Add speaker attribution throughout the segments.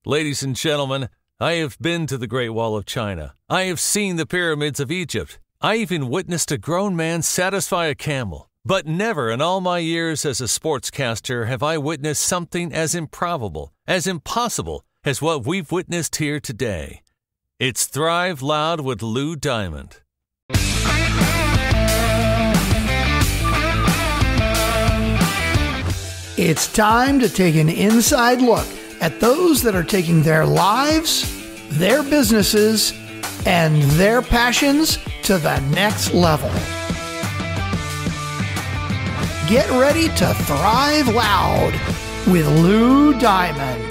Speaker 1: Ladies and gentlemen, I have been to the Great Wall of China. I have seen the pyramids of Egypt. I even witnessed a grown man satisfy a camel. But never in all my years as a sportscaster have I witnessed something as improbable, as impossible as what we've witnessed here today. It's Thrive Loud with Lou Diamond.
Speaker 2: It's time to take an inside look at those that are taking their lives, their businesses, and their passions to the next level. Get ready to thrive loud with Lou Diamond.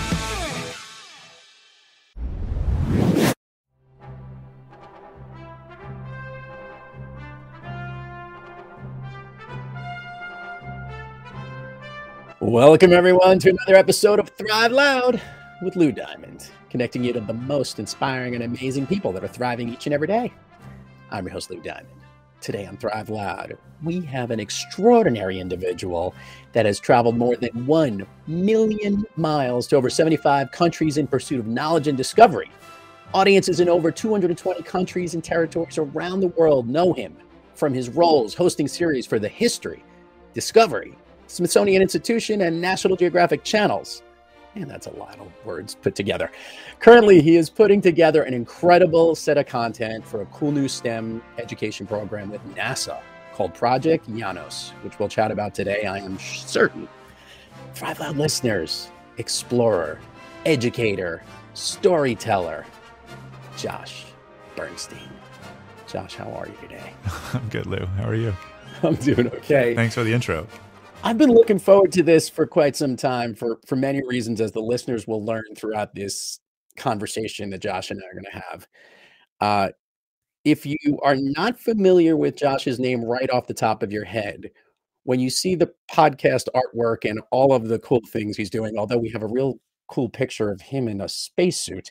Speaker 3: Welcome, everyone, to another episode of Thrive Loud with Lou Diamond, connecting you to the most inspiring and amazing people that are thriving each and every day. I'm your host, Lou Diamond. Today on Thrive Loud, we have an extraordinary individual that has traveled more than 1 million miles to over 75 countries in pursuit of knowledge and discovery. Audiences in over 220 countries and territories around the world know him from his roles hosting series for the History, Discovery, Smithsonian Institution, and National Geographic channels. And that's a lot of words put together. Currently, he is putting together an incredible set of content for a cool new STEM education program with NASA called Project Ianos, which we'll chat about today, I am certain. Thrive Loud listeners, explorer, educator, storyteller, Josh Bernstein. Josh, how are you today?
Speaker 4: I'm good, Lou. How are you?
Speaker 3: I'm doing okay.
Speaker 4: Thanks for the intro. I've
Speaker 3: been looking forward to this for quite some time for many reasons, as the listeners will learn throughout this conversation that Josh and I are going to have. If you are not familiar with Josh's name right off the top of your head, when you see the podcast artwork and all of the cool things he's doing, although we have a real cool picture of him in a spacesuit,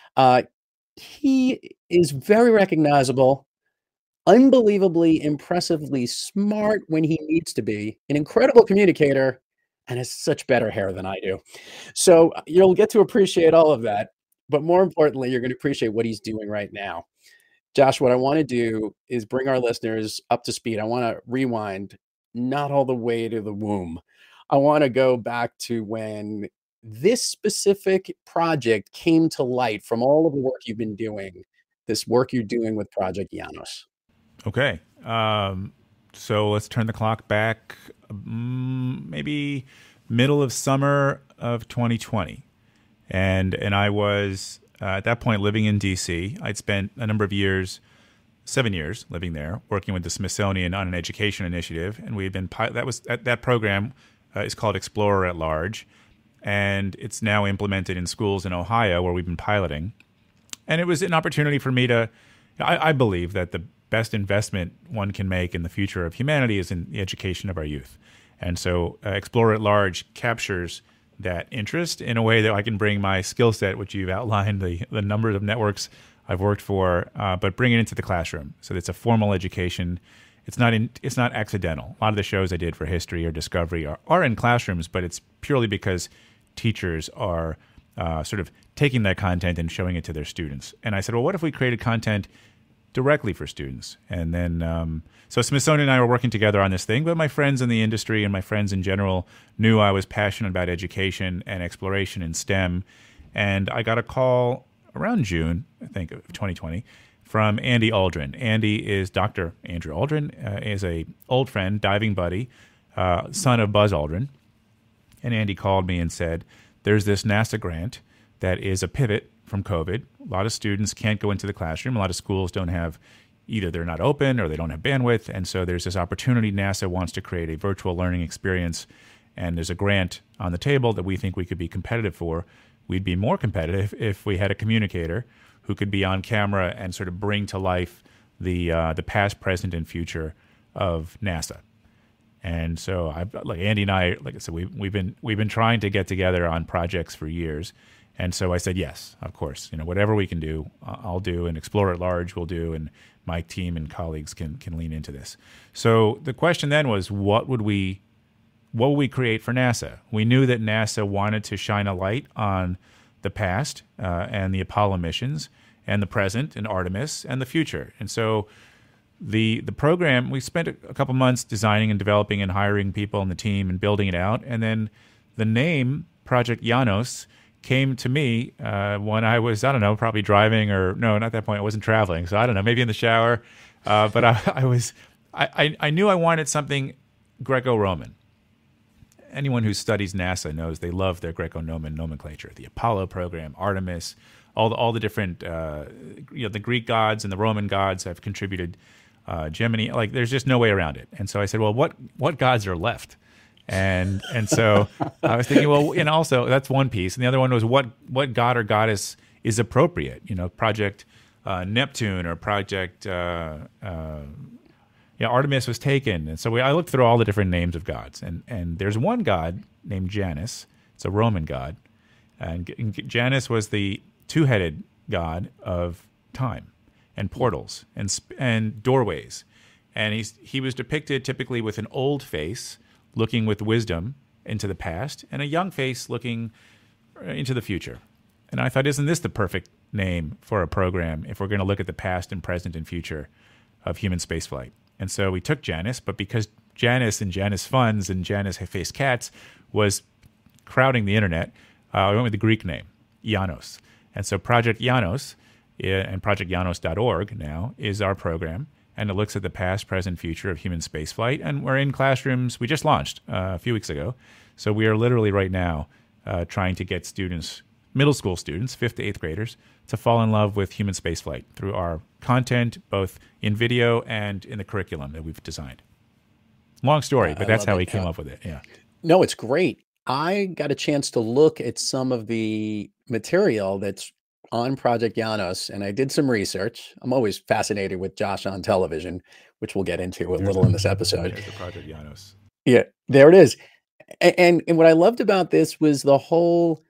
Speaker 3: he is very recognizable, unbelievably, impressively smart when he needs to be, an incredible communicator, and has such better hair than I do. So you'll get to appreciate all of that. But more importantly, you're going to appreciate what he's doing right now. Josh, what I want to do is bring our listeners up to speed. I want to rewind, not all the way to the womb. I want to go back to when this specific project came to light from all of the work you've been doing, this work you're doing with Project Ianos.
Speaker 4: Okay. So let's turn the clock back maybe middle of summer of 2020. And I was at that point living in D.C. I'd spent a number of years, 7 years living there, working with the Smithsonian on an education initiative. And we've been that program is called Explorer at Large. And it's now implemented in schools in Ohio where we've been piloting. And it was an opportunity for me to, I believe that the best investment one can make in the future of humanity is in the education of our youth. And so Explorer at Large captures that interest in a way that I can bring my skill set, which you've outlined, the number of networks I've worked for, but bring it into the classroom. So it's a formal education. It's not accidental. A lot of the shows I did for History or Discovery are in classrooms, but it's purely because teachers are sort of taking that content and showing it to their students. And I said, well, what if we created content directly for students? And then, so Smithsonian and I were working together on this thing, but my friends in the industry and my friends in general knew I was passionate about education and exploration in STEM. And I got a call around June, I think, of 2020, from Andy Aldrin. Andy is Dr. Andrew Aldrin, is a old friend, diving buddy, son of Buzz Aldrin. And Andy called me and said, there's this NASA grant that is a pivot from COVID. A lot of students can't go into the classroom. A lot of schools don't have, either they're not open or they don't have bandwidth. And so there's this opportunity. NASA wants to create a virtual learning experience. And there's a grant on the table that we think we could be competitive for. We'd be more competitive if we had a communicator who could be on camera and sort of bring to life the past, present, and future of NASA. And so Andy and I, like I said, we've been trying to get together on projects for years. And so I said, yes, of course, whatever we can do, I'll do, and Explorer at Large will do, and my team and colleagues can lean into this. So the question then was, what would we create for NASA? We knew that NASA wanted to shine a light on the past and the Apollo missions, and the present and Artemis, and the future. And so the program, we spent a couple months designing and developing and hiring people on the team and building it out. And then the name Project Ianos came to me when I was, I don't know, probably driving, or no, not at that point. I wasn't traveling. So I don't know, maybe in the shower. But I knew I wanted something Greco-Roman. Anyone who studies NASA knows they love their Greco-Roman nomenclature. The Apollo program, Artemis, all the different, the Greek gods and the Roman gods have contributed. Gemini, like there's just no way around it. And so I said, well, what gods are left? And so I was thinking, well, and also that's one piece. And the other one was what god or goddess is appropriate? Project Neptune or Project Artemis was taken. And so I looked through all the different names of gods. And there's one god named Janus. It's a Roman god. And Janus was the two-headed god of time and portals and doorways. And he was depicted typically with an old face looking with wisdom into the past, and a young face looking into the future. And I thought, isn't this the perfect name for a program if we're going to look at the past and present and future of human spaceflight? And so we took Janus, but because Janus and Janus Funds and Janus Face Cats was crowding the internet, we went with the Greek name, Ianos. And so Project Ianos and projectianos.org now is our program, and it looks at the past, present, future of human spaceflight. And we're in classrooms. We just launched a few weeks ago. So we are literally right now trying to get students, middle school students, 5th to 8th graders, to fall in love with human spaceflight through our content, both in video and in the curriculum that we've designed. Long story, but that's how we came up with it. Yeah.
Speaker 3: No, it's great. I got a chance to look at some of the material that's on Project Ianos, and I did some research. I'm always fascinated with Josh on television, which we'll get into a little in this episode.
Speaker 4: There's the Project Ianos.
Speaker 3: Yeah, there it is. And what I loved about this was the whole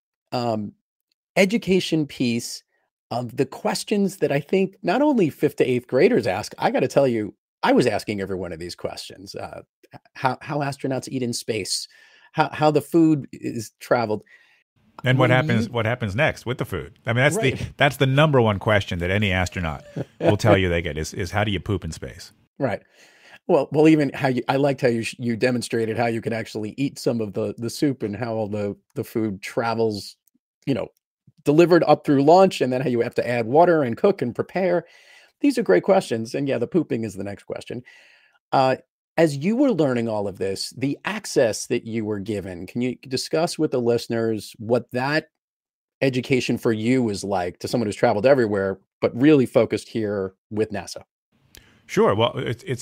Speaker 3: education piece of the questions that I think not only 5th to 8th graders ask. I got to tell you, I was asking every one of these questions. How astronauts eat in space, how the food is traveled.
Speaker 4: And what happens next with the food? I mean, that's the number one question that any astronaut will tell you they get is how do you poop in space?
Speaker 3: Right. Well, even I liked how you demonstrated how you could actually eat some of the soup and how all the food travels, delivered up through launch, and then how you have to add water and cook and prepare. These are great questions. And yeah, the pooping is the next question. As you were learning all of this, the access that you were given, can you discuss with the listeners what that education for you was like, to someone who's traveled everywhere, but really focused here with NASA?
Speaker 4: Sure. Well, it's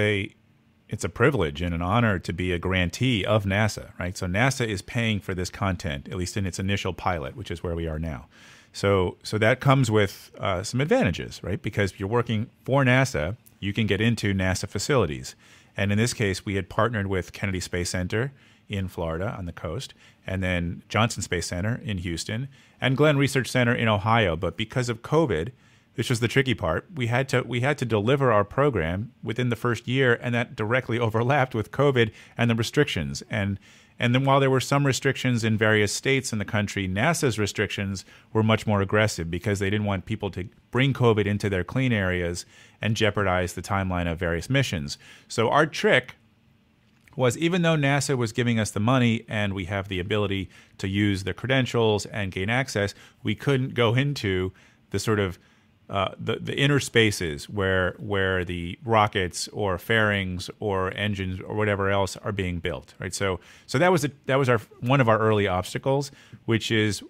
Speaker 4: a privilege and an honor to be a grantee of NASA, right? So NASA is paying for this content, at least in its initial pilot, which is where we are now. So that comes with some advantages, right? Because if you're working for NASA, you can get into NASA facilities. And in this case, we had partnered with Kennedy Space Center in Florida on the coast, and then Johnson Space Center in Houston, and Glenn Research Center in Ohio. But because of COVID, which was the tricky part, we had to deliver our program within the first year, and that directly overlapped with COVID and the restrictions. And then while there were some restrictions in various states in the country, NASA's restrictions were much more aggressive because they didn't want people to bring COVID into their clean areas and jeopardize the timeline of various missions. So our trick was, even though NASA was giving us the money and we have the ability to use the credentials and gain access, we couldn't go into the sort of the inner spaces where the rockets or fairings or engines or whatever else are being built, right? So that was one of our early obstacles, which was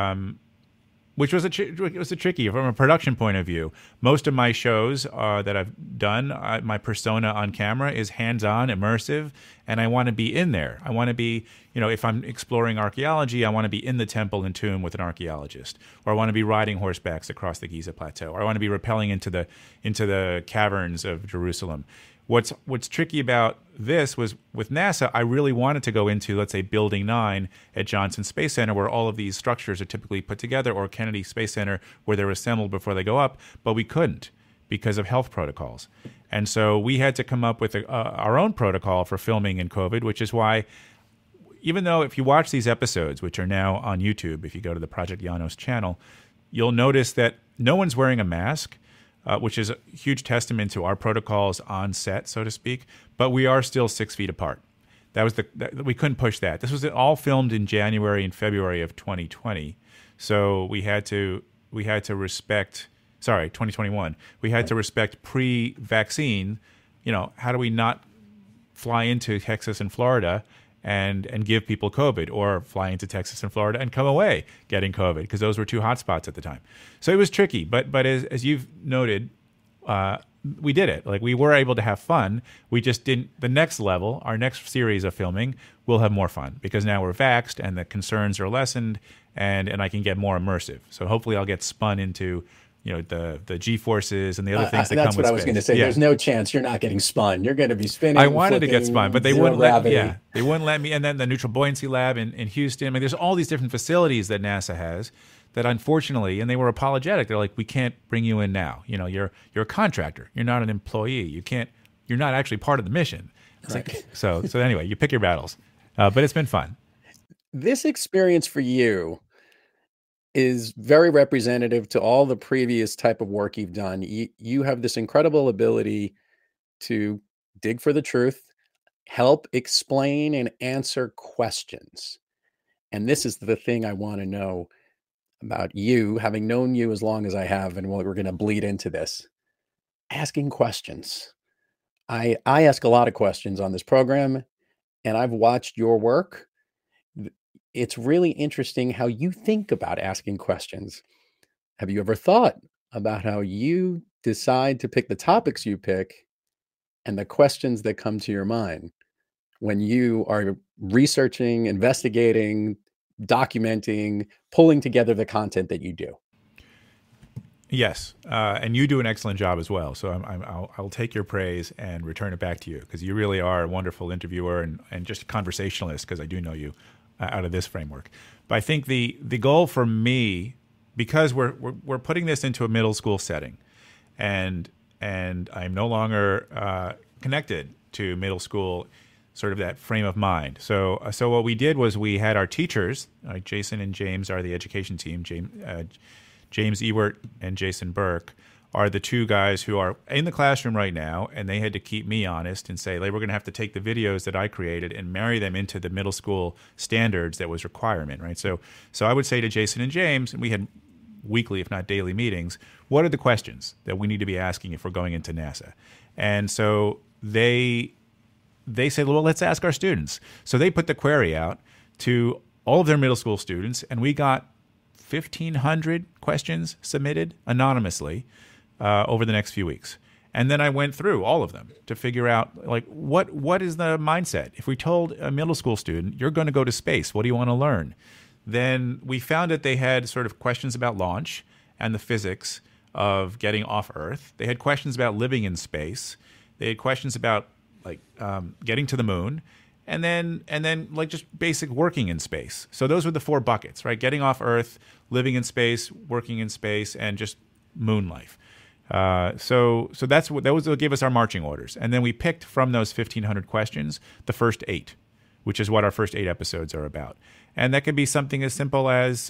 Speaker 4: a tricky from a production point of view. Most of my shows that I've done, my persona on camera is hands-on, immersive, and I want to be in there. I want to be, if I'm exploring archaeology, I want to be in the temple and tomb with an archaeologist, or I want to be riding horsebacks across the Giza Plateau, or I want to be rappelling into the caverns of Jerusalem. What's tricky about this was with NASA, I really wanted to go into, let's say, Building 9 at Johnson Space Center, where all of these structures are typically put together, or Kennedy Space Center, where they're assembled before they go up, but we couldn't because of health protocols. And so we had to come up with our own protocol for filming in COVID, which is why even though if you watch these episodes, which are now on YouTube, if you go to the Project Ianos channel, you'll notice that no one's wearing a mask, which is a huge testament to our protocols on set, so to speak. But we are still 6 feet apart. We couldn't push that. This was all filmed in January and February of 2020, so we had to respect. Sorry, 2021. We had to respect pre-vaccine. How do we not fly into Texas and Florida and give people COVID, or fly into Texas and Florida and come away getting COVID, because those were 2 hotspots at the time. So it was tricky, but as you've noted, we did it. Like, we were able to have fun. We just didn't. The next level, our next series of filming, we'll have more fun because now we're vaxxed and the concerns are lessened, and I can get more immersive. So hopefully I'll get spun into the G-forces and the other things that come with space.
Speaker 3: That's what I was going to say. Yeah. There's no chance you're not getting spun. You're going to be spinning.
Speaker 4: I wanted to get spun, but they wouldn't let me. Yeah, they wouldn't let me. And then the Neutral Buoyancy Lab in Houston. I mean, there's all these different facilities that NASA has that, unfortunately, and they were apologetic. They're like, we can't bring you in now. You're a contractor. You're not an employee. You're not actually part of the mission.
Speaker 3: Right.
Speaker 4: Like, so anyway, you pick your battles. But it's been fun.
Speaker 3: This experience for you is very representative to all the previous type of work you've done. You have this incredible ability to dig for the truth, help explain and answer questions. And this is the thing I want to know about you, having known you as long as I have, and we're going to bleed into this. Asking questions. I ask a lot of questions on this program, and I've watched your work. It's really interesting how you think about asking questions. Have you ever thought about how you decide to pick the topics you pick and the questions that come to your mind when you are researching, investigating, documenting, pulling together the content that you do?
Speaker 4: Yes, and you do an excellent job as well. So I'll take your praise and return it back to you, because you really are a wonderful interviewer and just a conversationalist, because I do know you out of this framework. But I think the goal for me, because we're putting this into a middle school setting, and I'm no longer connected to middle school, sort of that frame of mind. So what we did was we had our teachers, Jason and James are the education team. James Ewert and Jason Burke are the 2 guys who are in the classroom right now, and they had to keep me honest and say, like, we're going to have to take the videos that I created and marry them into the middle school standards that was requirement, right? So I would say to Jason and James, and we had weekly, if not daily meetings, what are the questions that we need to be asking if we're going into NASA? And so they said, well, let's ask our students. So they put the query out to all of their middle school students, and we got 1,500 questions submitted anonymously over the next few weeks. And then I went through all of them to figure out, like, what is the mindset? If we told a middle school student, you're going to go to space, what do you want to learn? Then we found that they had sort of questions about launch and the physics of getting off Earth. They had questions about living in space. They had questions about, like, getting to the moon. And then like just basic working in space. So those were the 4 buckets, right? Getting off Earth, living in space, working in space, and just moon life. So those gave us our marching orders. And then we picked from those 1,500 questions the first 8, which is what our first 8 episodes are about. And that could be something as simple as,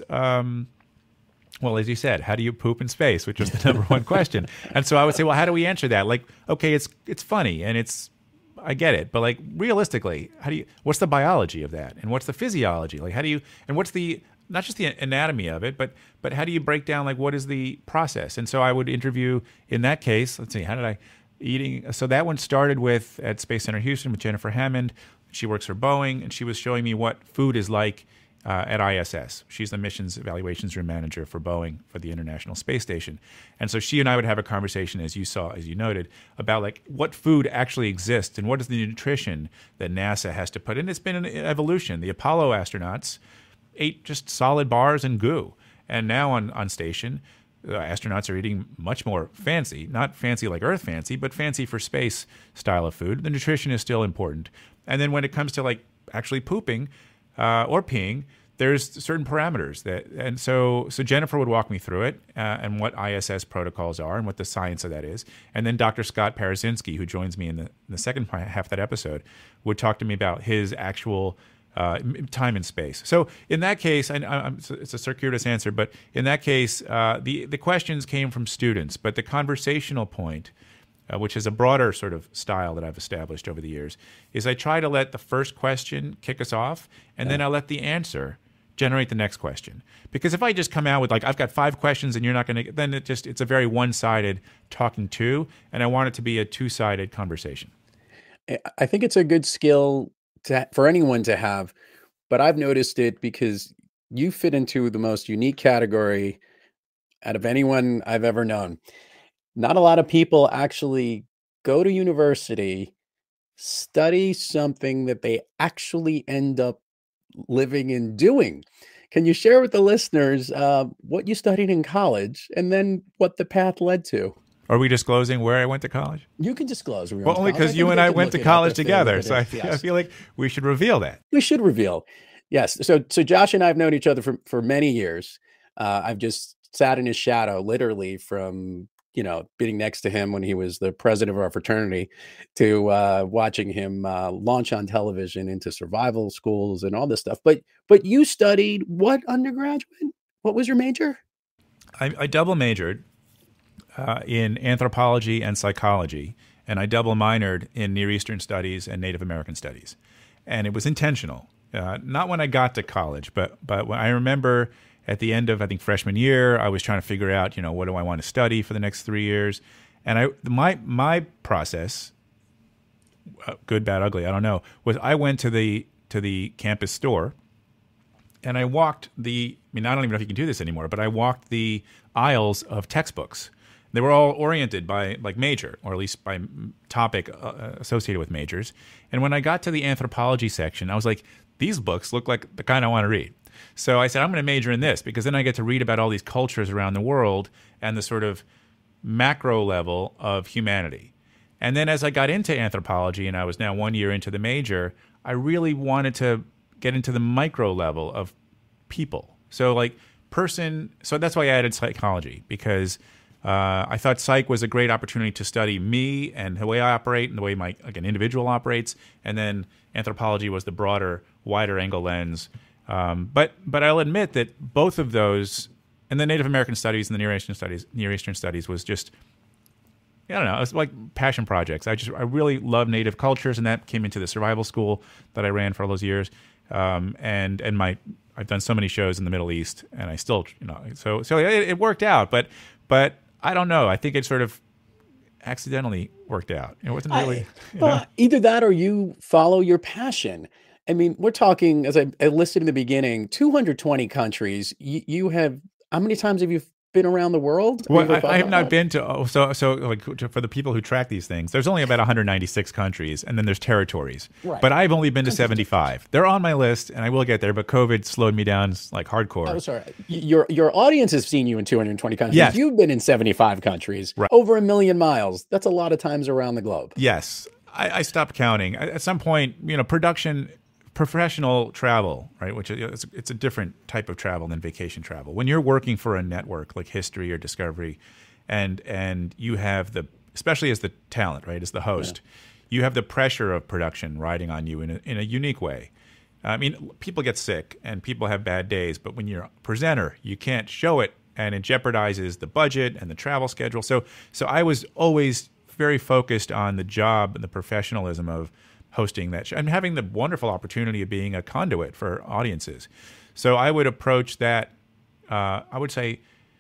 Speaker 4: well, as you said, how do you poop in space, which was the number 1 question. And so I would say, well, how do we answer that? Like, okay, it's funny and I get it, but, like, realistically, what's the biology of that? And what's the physiology? Like, and what's not just the anatomy of it, but how do you break down, like, what is the process? And so I would interview, in that case, let's see, so that one started at Space Center Houston with Jennifer Hammond. She works for Boeing, and she was showing me what food is like at ISS. She's the missions evaluations room manager for Boeing for the International Space Station. And so she and I would have a conversation, as you noted, about, like, what food actually exists and what is the nutrition that NASA has to put in. It's been an evolution. The Apollo astronauts ate just solid bars and goo. And now on station, astronauts are eating much more fancy, not fancy like Earth fancy, but fancy for space style of food. The nutrition is still important. And then when it comes to, like, actually pooping, or peeing, there's certain parameters and so Jennifer would walk me through it and what ISS protocols are and what the science of that is. And then Dr. Scott Parasinski, who joins me in the second half of that episode, would talk to me about his actual time and space. So in that case, it's a circuitous answer, but in that case, the questions came from students, but the conversational point, which is a broader sort of style that I've established over the years, is I try to let the first question kick us off, and then I let the answer generate the next question. Because if I just come out with like, I've got 5 questions and you're not going to, then it's a very one-sided talking to, and I want it to be a two-sided conversation.
Speaker 3: I think it's a good skill for anyone to have, but I've noticed it because you fit into the most unique category out of anyone I've ever known. Not a lot of people actually go to university, study something that they actually end up living and doing. Can you share with the listeners what you studied in college and then what the path led to?
Speaker 4: Are we disclosing where I went to college?
Speaker 3: You can disclose.
Speaker 4: Well, only because you and I went to college together, so I feel like we should reveal that.
Speaker 3: We should reveal. Yes. So Josh and I have known each other for many years. I've just sat in his shadow, literally, from being next to him when he was the president of our fraternity, to watching him launch on television into survival schools and all this stuff. But you studied what undergraduate? What was your major?
Speaker 4: I double majored in anthropology and psychology, and I double minored in Near Eastern studies and Native American studies. And it was intentional. Not when I got to college, but when I remember at the end of, I think, freshman year, I was trying to figure out, what do I want to study for the next 3 years? And my process, good, bad, ugly, I don't know, was I went to the campus store and I walked I don't even know if you can do this anymore, but I walked the aisles of textbooks. They were all oriented by like major, or at least by topic associated with majors. And when I got to the anthropology section, I was like, these books look like the kind I want to read. So I said, I'm going to major in this because then I get to read about all these cultures around the world and the sort of macro level of humanity. And then as I got into anthropology, and I was now 1 year into the major, I really wanted to get into the micro level of people. So so that's why I added psychology, because I thought psych was a great opportunity to study me and the way I operate and the way my individual operates. And then anthropology was the broader, wider angle lens. But I'll admit that both of those, and the Native American studies and the Near Eastern studies was just, I don't know, it was like passion projects. I really love Native cultures, and that came into the survival school that I ran for all those years. I've done so many shows in the Middle East, and I still, so it worked out. But I don't know. I think it sort of accidentally worked out. It wasn't really.
Speaker 3: Either that or you follow your passion. I mean, we're talking, as I listed in the beginning, 220 countries. You have, how many times have you been around the world?
Speaker 4: Well, I have not been to, for the people who track these things, there's only about 196 countries, and then there's territories. Right. But I've only been to 75. They're on my list, and I will get there, but COVID slowed me down like hardcore.
Speaker 3: Oh, sorry. Your audience has seen you in 220 countries.
Speaker 4: Yes.
Speaker 3: You've been in 75 countries, right. Over 1 million miles. That's a lot of times around the globe.
Speaker 4: Yes. I stopped counting. At some point, professional travel, right? Which it's a different type of travel than vacation travel. When you're working for a network like History or Discovery, and you have especially as the talent, right, as the host, you have the pressure of production riding on you in a unique way. I mean, people get sick and people have bad days, but when you're a presenter, you can't show it, and it jeopardizes the budget and the travel schedule. So I was always very focused on the job and the professionalism of hosting that show and having the wonderful opportunity of being a conduit for audiences. So I would approach that, I would say,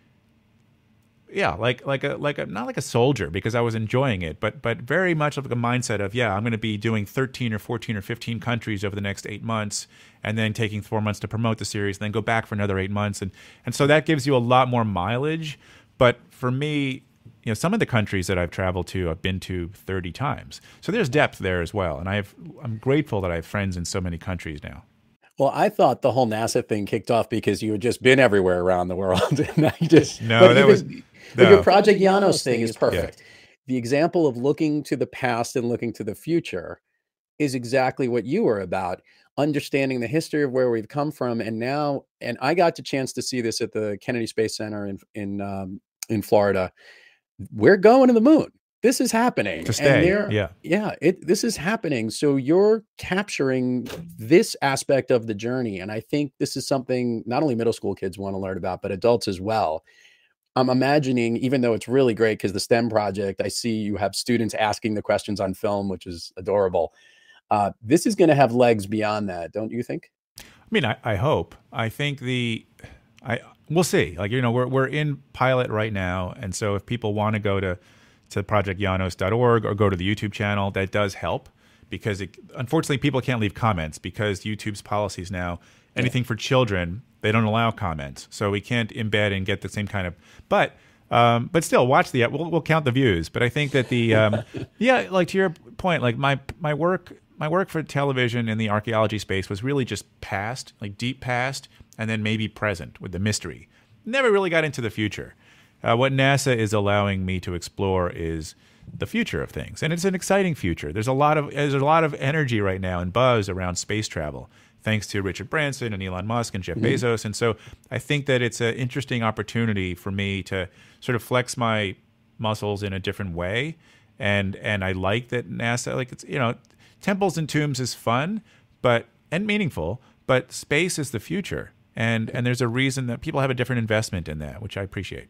Speaker 4: like not like a soldier, because I was enjoying it, but very much like a mindset of, I'm going to be doing 13 or 14 or 15 countries over the next 8 months, and then taking 4 months to promote the series, and then go back for another 8 months. And so that gives you a lot more mileage. But for me, some of the countries that I've traveled to, I've been to 30 times. So there's depth there as well. And I'm grateful that I have friends in so many countries now.
Speaker 3: Well, I thought the whole NASA thing kicked off because you had just been everywhere around the world. And your Project Ianos thing is perfect. Yeah. The example of looking to the past and looking to the future is exactly what you were about, understanding the history of where we've come from. And I got the chance to see this at the Kennedy Space Center in Florida. We're going to the moon. this is happening.
Speaker 4: To stay,
Speaker 3: this is happening. So you're capturing this aspect of the journey. And I think this is something not only middle school kids want to learn about, but adults as well. I'm imagining, even though it's really great because the STEM project, I see you have students asking the questions on film, which is adorable. This is going to have legs beyond that, don't you think?
Speaker 4: I mean, I hope. I think we'll see. Like, we're in pilot right now. And so if people want to go to projectianos.org or go to the YouTube channel, that does help, because unfortunately people can't leave comments because YouTube's policies now, anything for children, they don't allow comments. So we can't embed and get the same kind of, but still watch we'll count the views. But I think that like to your point, like my work for television in the archaeology space was really just past, like deep past, and then maybe present with the mystery. Never really got into the future. What NASA is allowing me to explore is the future of things, and it's an exciting future. There's a lot of energy right now and buzz around space travel, thanks to Richard Branson and Elon Musk and Jeff Bezos. And so I think that it's an interesting opportunity for me to sort of flex my muscles in a different way. And I like that NASA, like, it's, temples and tombs is fun, and meaningful, but space is the future. And there's a reason that people have a different investment in that, which I appreciate.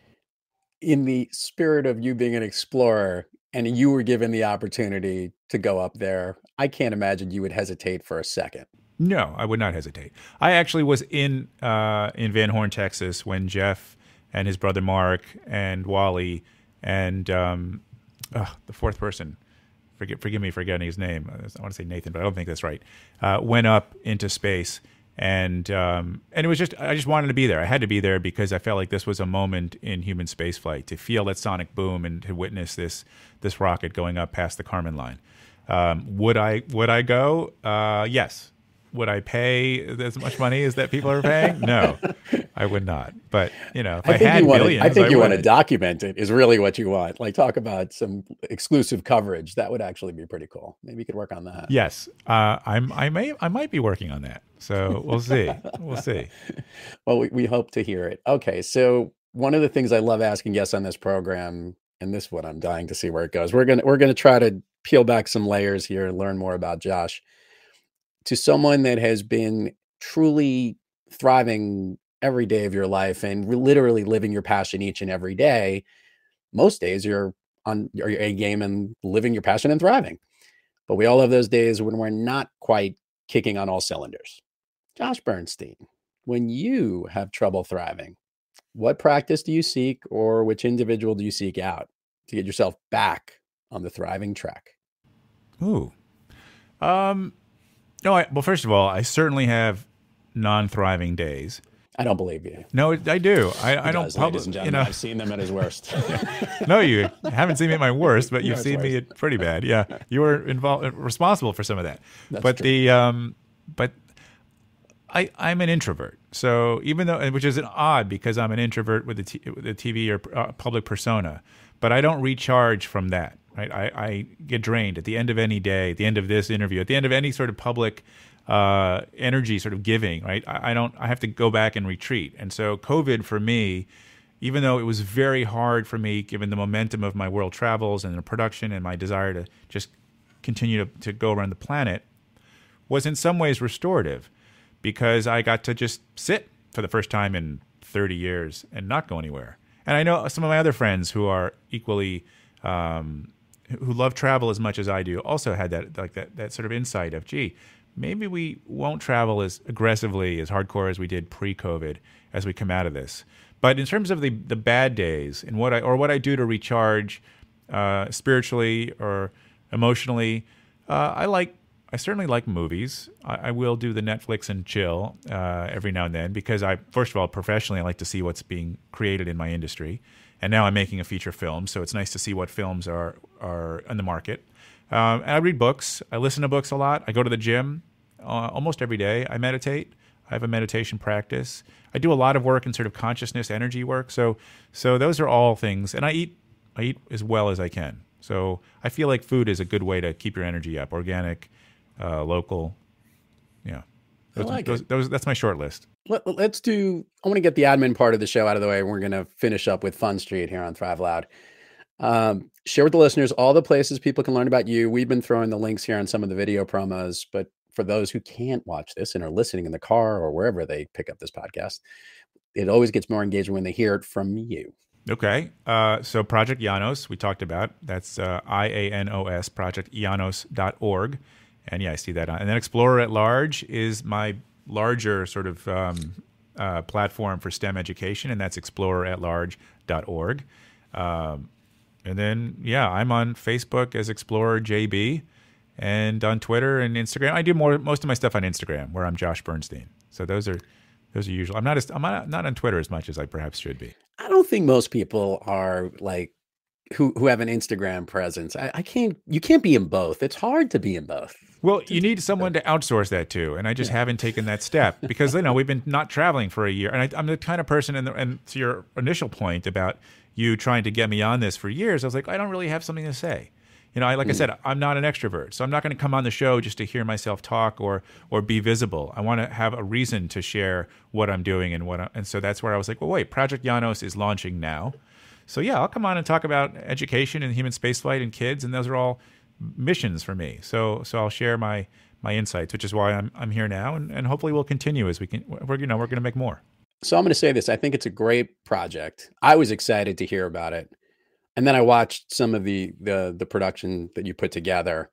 Speaker 3: In the spirit of you being an explorer and you were given the opportunity to go up there, I can't imagine you would hesitate for a second.
Speaker 4: No, I would not hesitate. I actually was in Van Horn, Texas, when Jeff and his brother Mark and Wally and the fourth person, forgive me for getting his name. I want to say Nathan, but I don't think that's right. Went up into space. And it was I just wanted to be there. I had to be there because I felt like this was a moment in human spaceflight, to feel that sonic boom and to witness this rocket going up past the Kármán line. Would I go? Yes. Would I pay as much money as that people are paying? No, I would not. But if I had billions,
Speaker 3: I think you want to document it is really what you want. Like, talk about some exclusive coverage. That would actually be pretty cool. Maybe you could work on that.
Speaker 4: Yes, I might be working on that. So we'll see. We'll see.
Speaker 3: Well, we hope to hear it. Okay, so one of the things I love asking guests on this program, and this is what I'm dying to see where it goes. We're gonna try to peel back some layers here and learn more about Josh. To someone that has been truly thriving every day of your life and literally living your passion each and every day, most days you're on your A game and living your passion and thriving. But we all have those days when we're not quite kicking on all cylinders. Josh Bernstein, when you have trouble thriving, what practice do you seek, or which individual do you seek out to get yourself back on the thriving track?
Speaker 4: Ooh. No, well, first of all, I certainly have non-thriving days.
Speaker 3: I don't believe you.
Speaker 4: No, I do. I don't.
Speaker 3: Ladies and gentlemen, I've seen them at his worst.
Speaker 4: No, you haven't seen me at my worst, but you've seen me at pretty bad. Yeah, you were responsible for some of that.
Speaker 3: That's true.
Speaker 4: But I'm an introvert. So even though, which is odd because I'm an introvert with the TV or public persona, but I don't recharge from that. Right? I get drained at the end of any day, at the end of this interview, at the end of any sort of public energy sort of giving. Right? I have to go back and retreat. And so COVID for me, even though it was very hard for me, given the momentum of my world travels and the production and my desire to just continue to go around the planet, was in some ways restorative, because I got to just sit for the first time in 30 years and not go anywhere. And I know some of my other friends who are equally who love travel as much as I do also had that sort of insight of, gee, maybe we won't travel as aggressively, as hardcore as we did pre-COVID as we come out of this. But in terms of the bad days and what I do to recharge spiritually or emotionally, I certainly like movies. I will do the Netflix and chill every now and then, because first of all, professionally, I like to see what's being created in my industry. And now I'm making a feature film, so it's nice to see what films are on the market. And I read books. I listen to books a lot. I go to the gym almost every day. I meditate. I have a meditation practice. I do a lot of work in sort of consciousness, energy work. So those are all things. And I eat as well as I can. So I feel like food is a good way to keep your energy up. Organic, local. Yeah. That's my short list.
Speaker 3: Let's do, I want to get the admin part of the show out of the way, and we're going to finish up with Fun Street here on Thrive Loud. Share with the listeners all the places people can learn about you. We've been throwing the links here on some of the video promos, but for those who can't watch this and are listening in the car or wherever they pick up this podcast, it always gets more engaging when they hear it from you.
Speaker 4: Okay. So Project Ianos, we talked about. That's IANOS, projectianos.org. And yeah, I see that on. And then Explorer at Large is my larger sort of platform for STEM education, and that's exploreratlarge.org. And then, yeah, I'm on Facebook as Explorer JB, and on Twitter and Instagram. I do most of my stuff on Instagram, where I'm Josh Bernstein. So those are usual. I'm not on Twitter as much as I perhaps should be.
Speaker 3: I don't think most people are like who have an Instagram presence. You can't be in both. It's hard to be in both.
Speaker 4: Well, you need someone to outsource that to, and I just haven't taken that step because we've been not traveling for a year, and I'm the kind of person. And to your initial point about you trying to get me on this for years, I was like, I don't really have something to say. I said, I'm not an extrovert, so I'm not going to come on the show just to hear myself talk or be visible. I want to have a reason to share what I'm doing and so that's where I was like, well, wait, Project Ianos is launching now. So yeah, I'll come on and talk about education and human spaceflight and kids, and those are all missions for me. So I'll share my insights, which is why I'm here now, and hopefully we'll continue as we're going to make more.
Speaker 3: So I'm going to say this. I think it's a great project. I was excited to hear about it. And then I watched some of the production that you put together.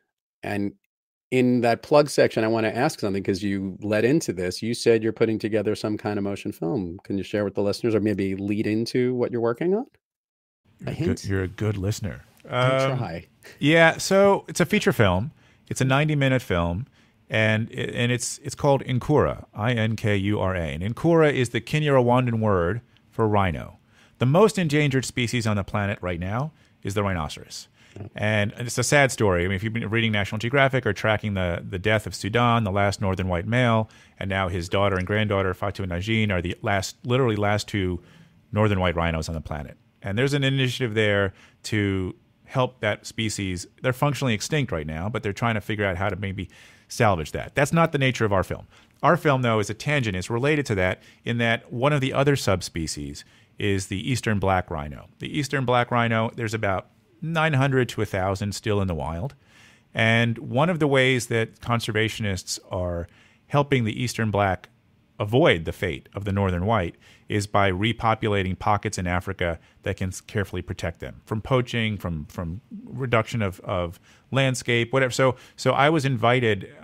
Speaker 3: And in that plug section, I want to ask something because you led into this. You said you're putting together some kind of motion film. Can you share with the listeners or maybe lead into what you're working on?
Speaker 4: You're a good listener.
Speaker 3: I try.
Speaker 4: Yeah, so it's a feature film. It's a 90-minute film. And it's called Inkura, Inkura. And Inkura is the Kinyarwanda word for rhino. The most endangered species on the planet right now is the rhinoceros. And it's a sad story. I mean, if you've been reading National Geographic or tracking the death of Sudan, the last northern white male, and now his daughter and granddaughter, Fatou and Najin, are the last two northern white rhinos on the planet. And there's an initiative there to help that species. They're functionally extinct right now, but they're trying to figure out how to maybe salvage that. That's not the nature of our film. Our film, though, is a tangent. It's related to that in that one of the other subspecies is the eastern black rhino. The eastern black rhino, there's about 900 to 1,000 still in the wild. And one of the ways that conservationists are helping the eastern black avoid the fate of the northern white is by repopulating pockets in Africa that can carefully protect them from poaching, from reduction of landscape, whatever. So I was invited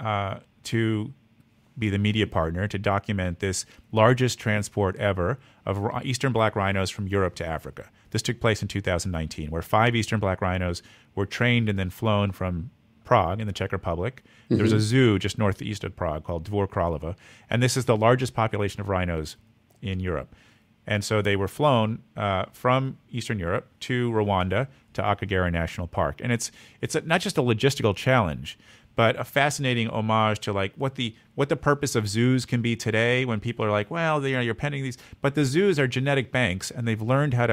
Speaker 4: to be the media partner to document this largest transport ever of eastern black rhinos from Europe to Africa. This took place in 2019, where 5 eastern black rhinos were trained and then flown from Prague in the Czech Republic. Mm-hmm. There's a zoo just northeast of Prague called Dvor Králové, and this is the largest population of rhinos in Europe. And so they were flown from Eastern Europe to Rwanda to Akagera National Park. And it's not just a logistical challenge, but a fascinating homage to like what the purpose of zoos can be today when people are like, well, you're penning these, but the zoos are genetic banks, and they've learned how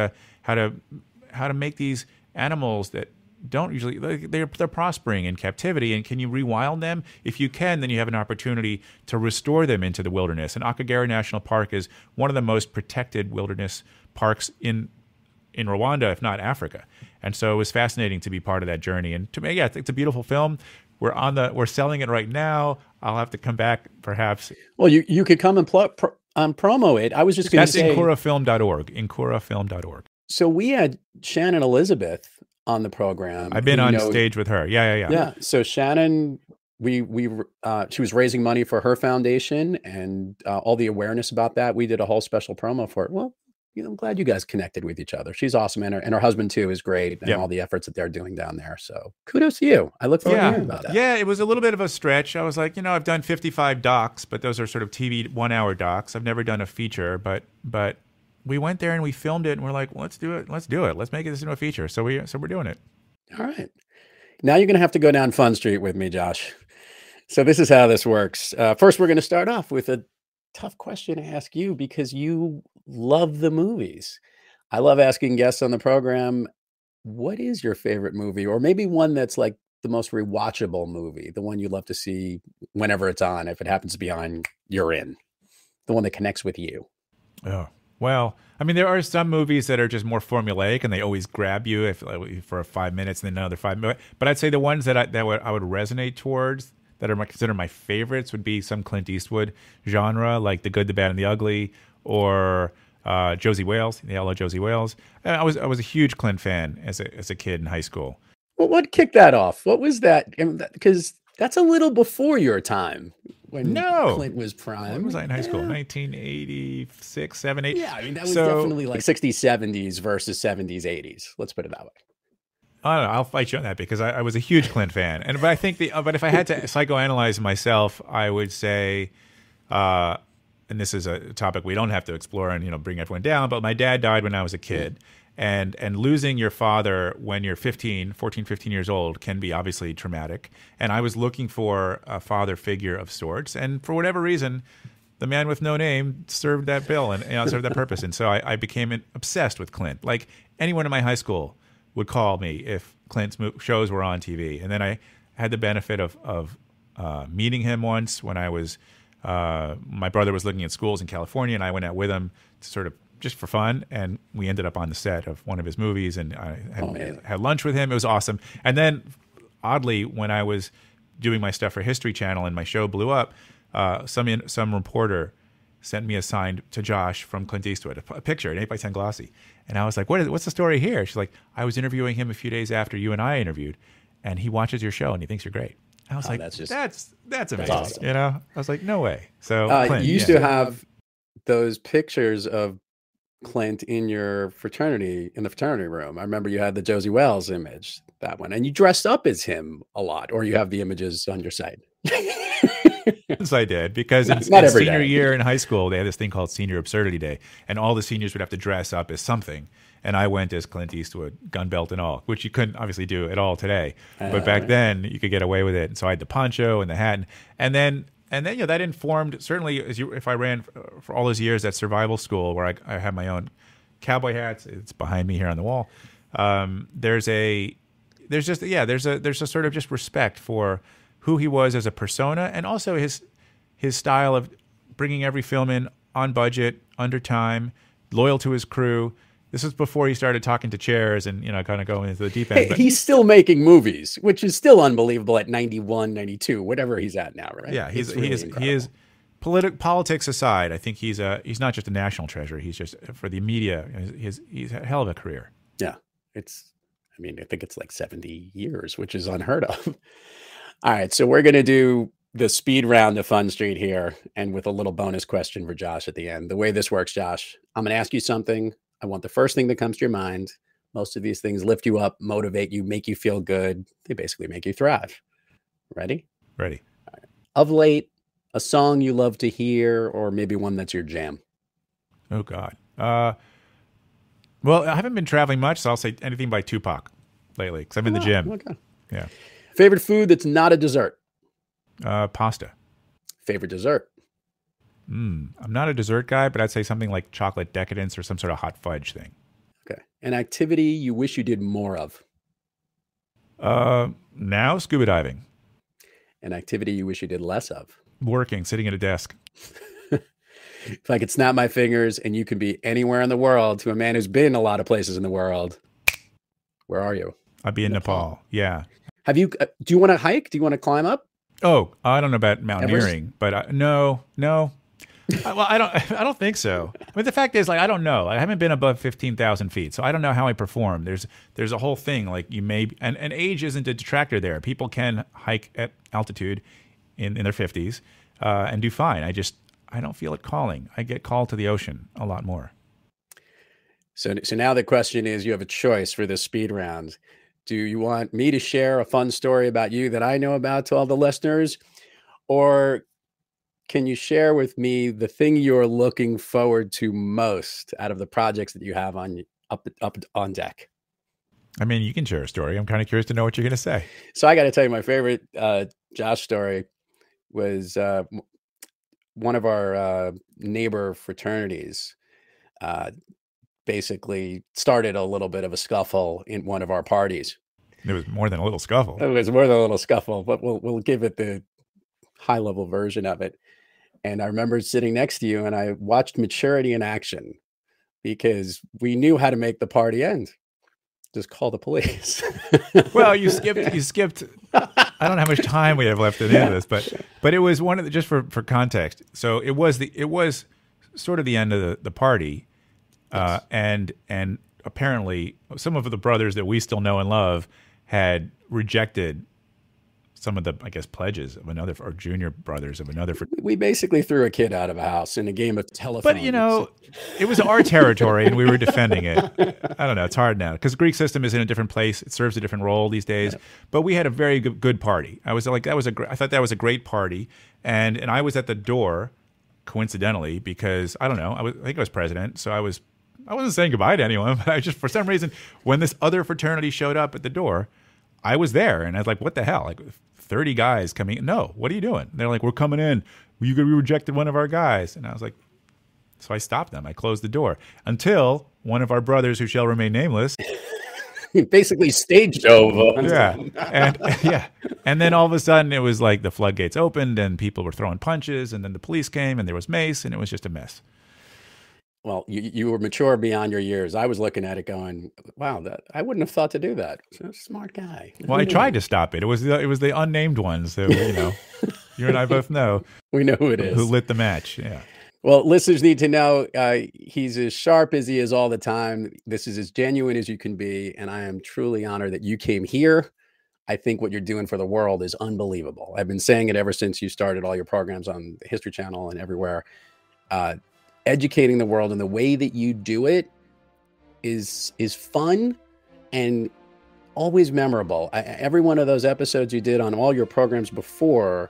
Speaker 4: to make these animals that don't usually they're prospering in captivity. And can you rewild them? If you can, then you have an opportunity to restore them into the wilderness. And Akagera National Park is one of the most protected wilderness parks in Rwanda, if not Africa. And so it was fascinating to be part of that journey. And to me, yeah, it's a beautiful film. We're selling it right now. I'll have to come back perhaps.
Speaker 3: Well, you could come and promo it. I was just going to say
Speaker 4: inkurafilm.org. Inkurafilm.org.
Speaker 3: So we had Shannon Elizabeth on the program.
Speaker 4: I've been on stage with her. Yeah.
Speaker 3: Yeah. So Shannon, she was raising money for her foundation and all the awareness about that. We did a whole special promo for it. Well, I'm glad you guys connected with each other. She's awesome. And her husband too is great. And all the efforts that they're doing down there. So kudos to you. I look forward to hearing about that.
Speaker 4: Yeah. It was a little bit of a stretch. I was like, I've done 55 docs, but those are sort of TV 1-hour docs. I've never done a feature, but we went there and we filmed it and we're like, well, let's do it. Let's do it. Let's make this into a feature. So we're doing it.
Speaker 3: All right. Now you're going to have to go down Fun Street with me, Josh. So this is how this works. First, we're going to start off with a tough question to ask you because you love the movies. I love asking guests on the program, what is your favorite movie? Or maybe one that's like the most rewatchable movie, the one you love to see whenever it's on. If it happens to be on, you're in. The one that connects with you.
Speaker 4: Oh. Well, I mean, there are some movies that are just more formulaic, and they always grab you for 5 minutes and then another 5 minutes. But I'd say the ones that I would resonate towards that are considered my favorites would be some Clint Eastwood genre, like The Good, the Bad, and the Ugly, or Josie Wales, the Yellow Josie Wales. I was a huge Clint fan as a kid in high school.
Speaker 3: Well, what kicked that off? What was that? Because that's a little before your time when Clint was prime.
Speaker 4: When was I in high school? 1986, 7, 8.
Speaker 3: Yeah, I mean, that was definitely like 60s, 70s versus 70s, 80s. Let's put it that way.
Speaker 4: I don't know. I'll fight you on that because I was a huge Clint fan. But I think but if I had to psychoanalyze myself, I would say, and this is a topic we don't have to explore and bring everyone down, but my dad died when I was a kid. And losing your father when you're 14, 15 years old can be obviously traumatic. And I was looking for a father figure of sorts. And for whatever reason, the man with no name served that bill and served that purpose. And so I became obsessed with Clint. Like anyone in my high school would call me if Clint's shows were on TV. And then I had the benefit of meeting him once when I was, my brother was looking at schools in California, and I went out with him to sort of just for fun, and we ended up on the set of one of his movies, and I had lunch with him. It was awesome. And then, oddly, when I was doing my stuff for History Channel and my show blew up, some reporter sent me a signed to Josh from Clint Eastwood, a picture, an 8x10 glossy. And I was like, what's the story here? She's like, I was interviewing him a few days after you and I interviewed, and he watches your show and he thinks you're great. I was like, that's amazing. Awesome. I was like, no way. So Clint,
Speaker 3: you used to have those pictures of Clint in the fraternity room. I remember you had the Josie Wales image, that one, and you dressed up as him a lot, or you have the images on your site.
Speaker 4: Yes, I did, because in senior year in high school, they had this thing called Senior Absurdity Day, and all the seniors would have to dress up as something. And I went as Clint Eastwood, gun belt and all, which you couldn't obviously do at all today. But back then, you could get away with it. And so I had the poncho and the hat, and then that informed, certainly if I ran for all those years at survival school where I had my own cowboy hats. It's behind me here on the wall. There's a sort of just respect for who he was as a persona, and also his style of bringing every film in on budget, under time, loyal to his crew. This was before he started talking to chairs and, kind of going into the deep end.
Speaker 3: But he's still making movies, which is still unbelievable at 91, 92, whate's he's at now, right?
Speaker 4: Yeah, he is politics aside, I think he's not just a national treasure. He's just, for the media, he's a hell of a career.
Speaker 3: Yeah, I think it's like 70 years, which is unheard of. All right, so we're going to do the speed round of Fun Street here, and with a little bonus question for Josh at the end. The way this works, Josh, I'm going to ask you something. I want the first thing that comes to your mind. Most of these things lift you up, motivate you, make you feel good. They basically make you thrive. Ready?
Speaker 4: Ready.
Speaker 3: All right. Of late, a song you love to hear, or maybe one that's your jam?
Speaker 4: Oh, God. Well, I haven't been traveling much, so I'll say anything by Tupac lately, because I'm in the gym.
Speaker 3: Okay.
Speaker 4: Yeah.
Speaker 3: Favorite food that's not a dessert?
Speaker 4: Pasta.
Speaker 3: Favorite dessert?
Speaker 4: I'm not a dessert guy, but I'd say something like chocolate decadence or some sort of hot fudge thing.
Speaker 3: Okay. An activity you wish you did more of?
Speaker 4: Now, scuba diving.
Speaker 3: An activity you wish you did less of?
Speaker 4: Working, sitting at a desk.
Speaker 3: If I could snap my fingers and you could be anywhere in the world, to a man who's been a lot of places in the world, where are you?
Speaker 4: I'd be in Nepal. Yeah.
Speaker 3: Do you want to hike? Do you want to climb up?
Speaker 4: Oh, I don't know about mountaineering, but no. Well, I don't think so. But the fact is, I don't know. I haven't been above 15,000 feet, so I don't know how I perform. There's a whole thing, and age isn't a detractor there. People can hike at altitude in their 50s and do fine. I don't feel it calling. I get called to the ocean a lot more.
Speaker 3: So now the question is, you have a choice for this speed round. Do you want me to share a fun story about you that I know about to all the listeners? Or can you share with me the thing you're looking forward to most out of the projects that you have up on deck?
Speaker 4: I mean, you can share a story. I'm kind of curious to know what you're going to say.
Speaker 3: So I got to tell you, my favorite Josh story was one of our neighbor fraternities basically started a little bit of a scuffle in one of our parties.
Speaker 4: It was more than a little scuffle.
Speaker 3: It was more than a little scuffle, but we'll give it the high level version of it. And I remember sitting next to you, and I watched maturity in action. because we knew how to make the party end. Just call the police.
Speaker 4: Well, you skipped. I don't know how much time we have left in this, but it was one of the, just for context. So it was sort of the end of the party, and apparently some of the brothers that we still know and love had rejected some of the, I guess, pledges of another, or junior brothers of another.
Speaker 3: We basically threw a kid out of a house in a game of telephone.
Speaker 4: But, it was our territory and we were defending it. I don't know. It's hard now because the Greek system is in a different place. It serves a different role these days. Yeah. But we had a very good party. I was like, I thought that was a great party. And I was at the door, coincidentally, because, I don't know, I think I was president. So I wasn't saying goodbye to anyone, but I just, for some reason, when this other fraternity showed up at the door, I was there. And I was like, what the hell? Like, 30 guys coming in. No, what are you doing? They're like, we're coming in. We rejected one of our guys. And I was like, so I stopped them. I closed the door until one of our brothers, who shall remain nameless,
Speaker 3: basically stage dove.
Speaker 4: Yeah. And then all of a sudden it was like the floodgates opened and people were throwing punches, and then the police came and there was mace, and it was just a mess.
Speaker 3: Well, you were mature beyond your years. I was looking at it going, wow, I wouldn't have thought to do that. So, smart guy.
Speaker 4: Well, I tried to stop it. It was the unnamed ones that, you and I both know.
Speaker 3: We know who it is.
Speaker 4: Who lit the match, yeah.
Speaker 3: Well, listeners need to know he's as sharp as he is all the time. This is as genuine as you can be, and I am truly honored that you came here. I think what you're doing for the world is unbelievable. I've been saying it ever since you started all your programs on the History Channel and everywhere. Educating the world, and the way that you do it is fun and always memorable. Every one of those episodes you did on all your programs before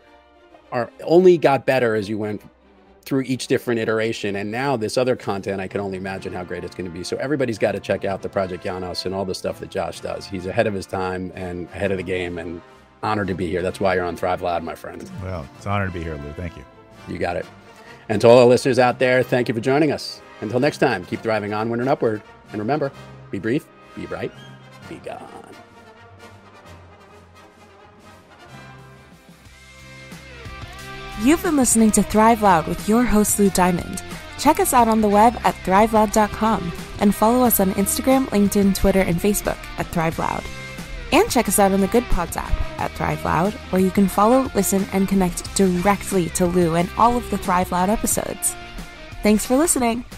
Speaker 3: only got better as you went through each different iteration. And now this other content, I can only imagine how great it's going to be. So everybody's got to check out the Project Ianos and all the stuff that Josh does. He's ahead of his time and ahead of the game, and honored to be here. That's why you're on Thrive Loud, my friend.
Speaker 4: Well, it's an honor to be here, Lou. Thank you.
Speaker 3: You got it. And to all our listeners out there, thank you for joining us. Until next time, keep thriving onward and upward. And remember, be brief, be bright, be gone.
Speaker 5: You've been listening to Thrive Loud with your host, Lou Diamond. Check us out on the web at thriveloud.com and follow us on Instagram, LinkedIn, Twitter, and Facebook at Thrive Loud. And check us out on the Good Pods app at Thrive Loud, where you can follow, listen, and connect directly to Lou and all of the Thrive Loud episodes. Thanks for listening.